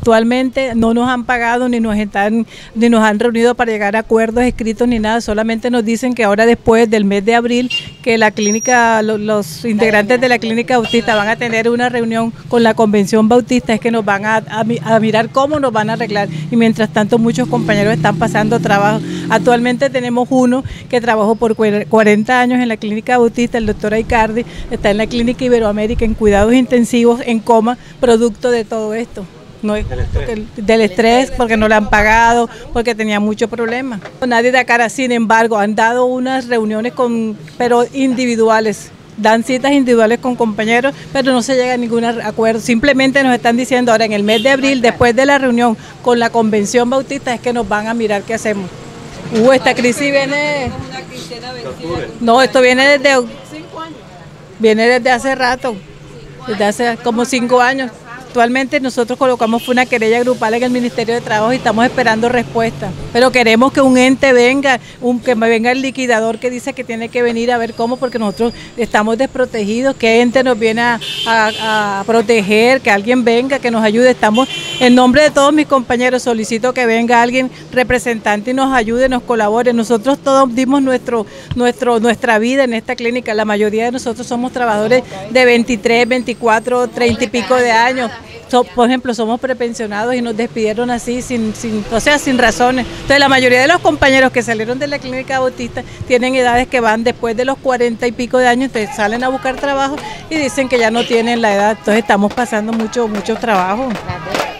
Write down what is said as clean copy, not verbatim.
Actualmente no nos han pagado ni nos han reunido para llegar a acuerdos escritos ni nada, solamente nos dicen que ahora después del mes de abril que la clínica, los integrantes de la clínica bautista van a tener una reunión con la convención bautista, es que nos van a mirar cómo nos van a arreglar, y mientras tanto muchos compañeros están pasando trabajo. Actualmente tenemos uno que trabajó por 40 años en la clínica bautista, el doctor Aicardi, está en la clínica Iberoamérica en cuidados intensivos, en coma, producto de todo esto. No es del estrés, porque no le han pagado, porque tenía muchos problemas. Nadie da cara, sin embargo, han dado unas reuniones pero individuales, dan citas individuales con compañeros, pero no se llega a ningún acuerdo. Simplemente nos están diciendo ahora en el mes de abril, después de la reunión con la convención bautista, es que nos van a mirar qué hacemos. Esta crisis viene... No, esto viene desde... 5 años. Viene desde hace rato, desde hace como 5 años. Actualmente nosotros colocamos una querella grupal en el Ministerio de Trabajo y estamos esperando respuesta. Pero queremos que un ente venga, que venga el liquidador que dice que tiene que venir a ver cómo, porque nosotros estamos desprotegidos, que ente nos viene a proteger, que alguien venga, que nos ayude. Estamos, en nombre de todos mis compañeros, solicito que venga alguien representante y nos ayude, nos colabore. Nosotros todos dimos nuestra vida en esta clínica. La mayoría de nosotros somos trabajadores de 23, 24, 30 y pico de años. Por ejemplo, somos prepensionados y nos despidieron así, sin razones. Entonces, la mayoría de los compañeros que salieron de la clínica bautista tienen edades que van después de los 40 y pico de años, entonces salen a buscar trabajo y dicen que ya no tienen la edad. Entonces, estamos pasando mucho trabajo.